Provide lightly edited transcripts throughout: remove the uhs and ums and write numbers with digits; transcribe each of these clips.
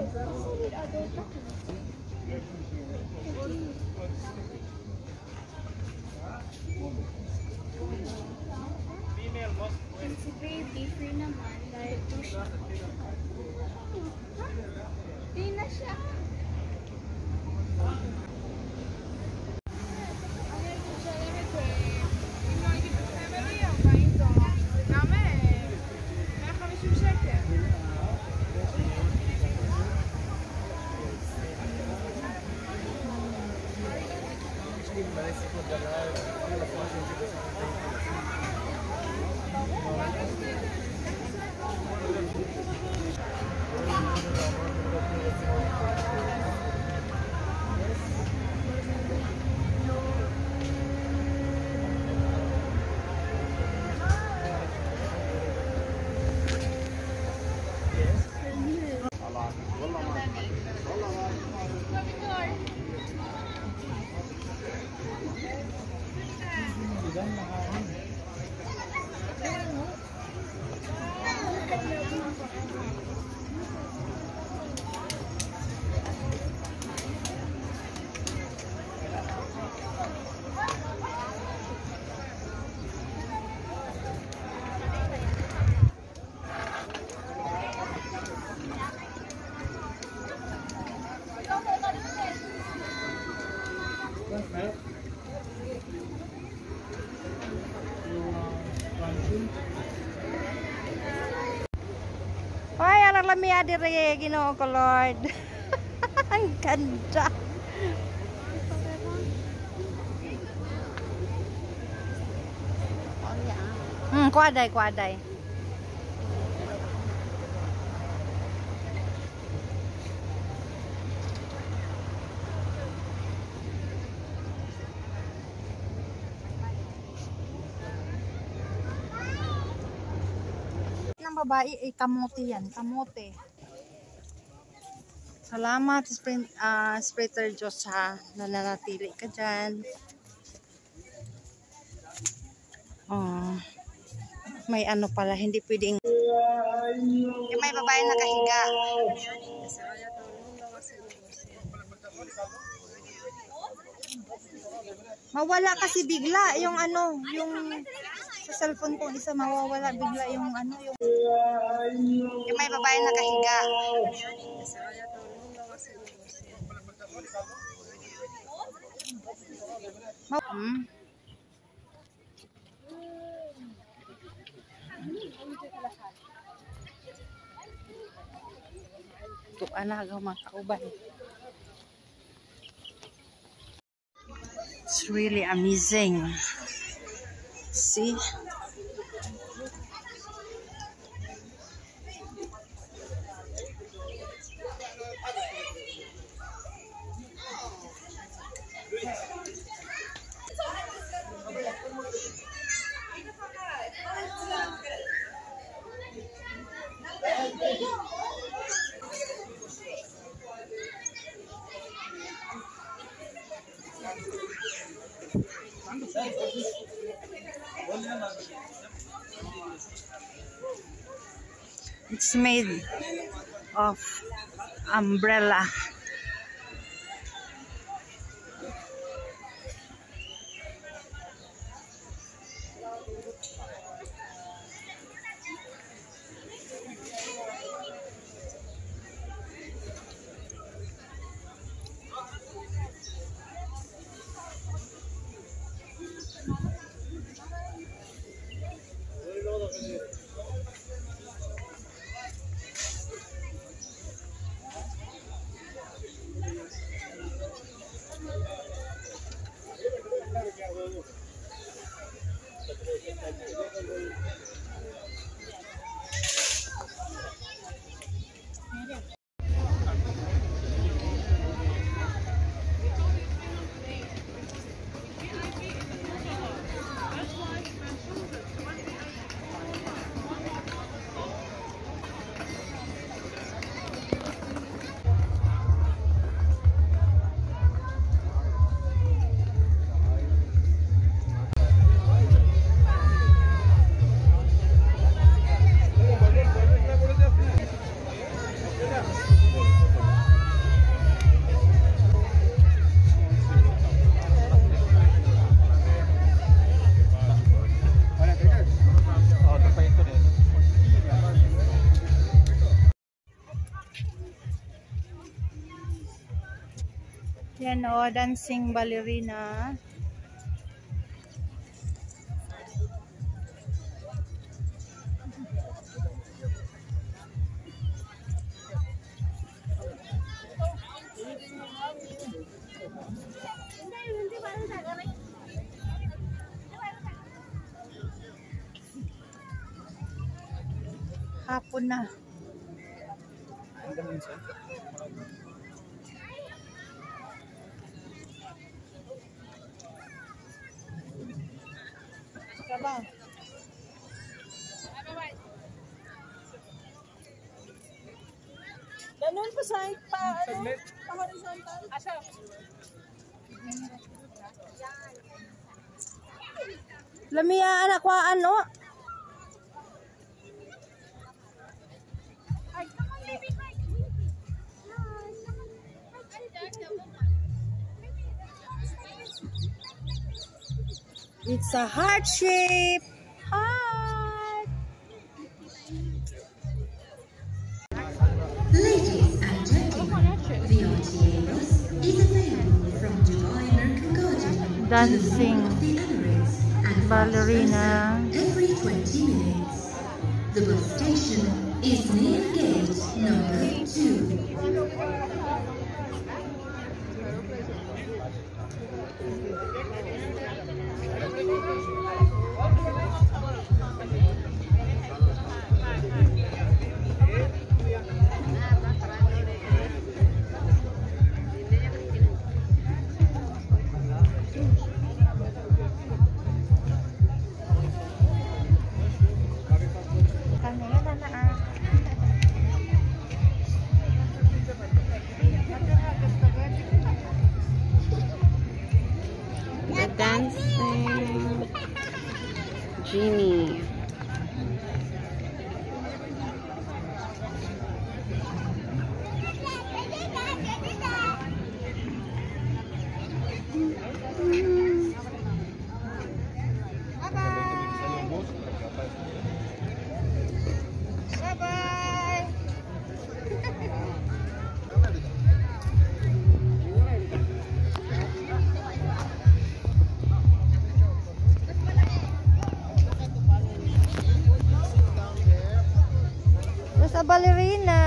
Si baby, free naman. Dahil po siya. Di na siya. Hoy, anak lamia dire Ginoo ko Lord. Ang ganda. Kuaday, kuaday. Ng babae ay kamote yan, kamote. Salamat Spreader Diyos ha, nananatili ka dyan. Oh, may ano pala, hindi pwedeng yung may babae nakahiga. Mawala kasi bigla yung ano, yung sa cellphone ko isa mawawala bigla yung ano, yung may babae nakahiga. Ito anak mga kauban. It's really amazing. See? It's made of umbrella. Yan o, dancing ballerina. Hapon na. Sabaw. Ganun pa sa horizontal. Asa? Lamia anak ko ano? It's a heart shape. Heart. Ladies and gentlemen, the RTA bus is available from Dubai American Garden Dancing to the Emirates and ballerina. every 20 minutes. The bus station is near gate number 2. The dancing genie. Sa ballerina.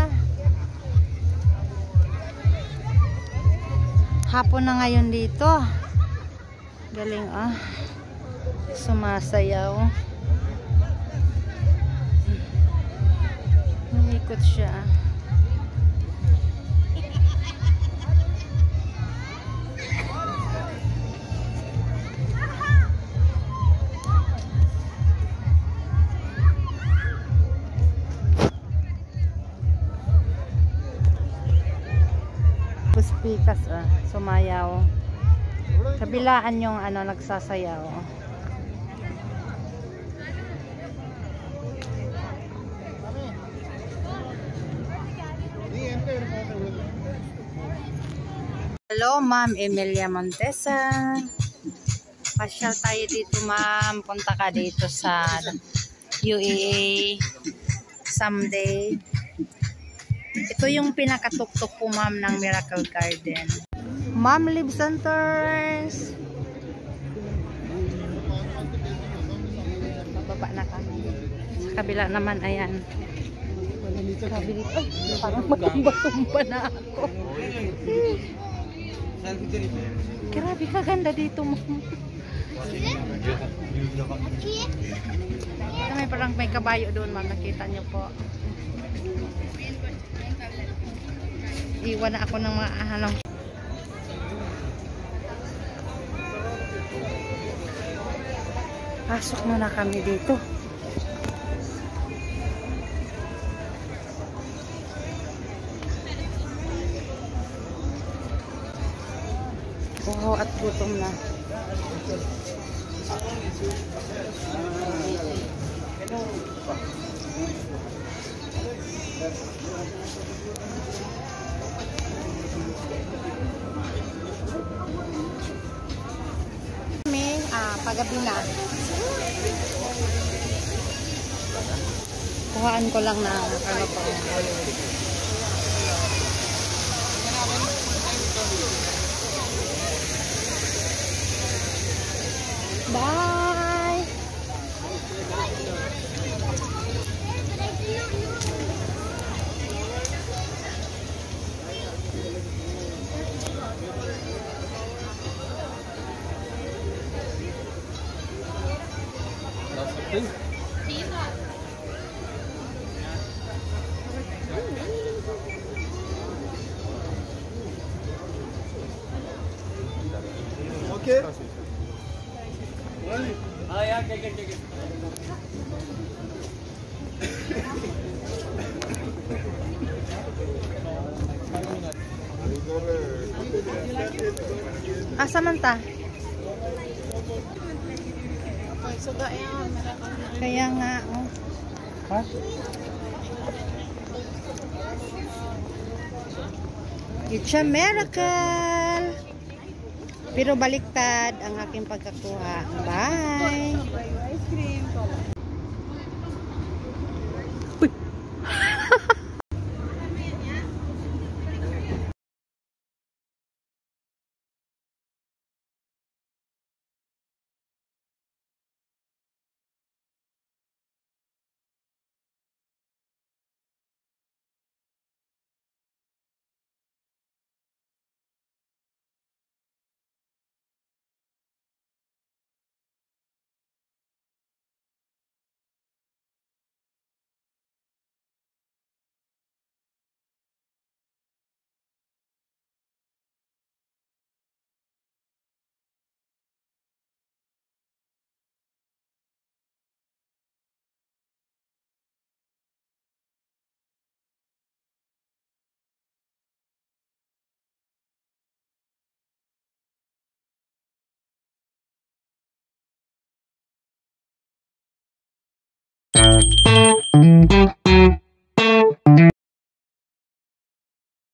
Hapon na ngayon dito. Galing ah. Sumasayaw. Umikot siya. Pikas sumayaw. Kabilaan yung ano nagsasayaw. Hello, Ma'am Emilia Montesa. Pasyal tayo dito, Ma'am. Punta ka dito sa UAE someday. Ito yung pinakatuktok po, Ma'am, ng Miracle Garden. Ma'am Live Centers. Bababa na kami. Sa kabila naman, ayan. Sabi dito, ay, parang matumba-tumba na ako. Grabe, kaganda dito, Ma'am. May parang may kabayo doon, Ma'am. Nakita niyo po. Iwan na ako ng mga ano. Pasok muna kami dito. Uhaw at gutom na. Pagabi na. Kuhaan ko lang na ano pa. qué? Ah, ya, ¿qué? Asa man ta? Kaya nga, oh. It's a miracle! Pero baliktad ang aking pagkakuha. Bye!